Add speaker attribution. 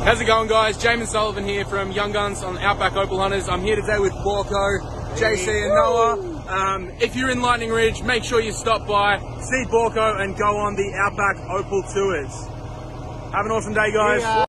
Speaker 1: How's it going, guys? Jamin Sullivan here from Young Guns on Outback Opal Hunters. I'm here today with Borko, JC and Noah. If you're in Lightning Ridge, make sure you stop by, see Borko and go on the Outback Opal Tours. Have an awesome day, guys.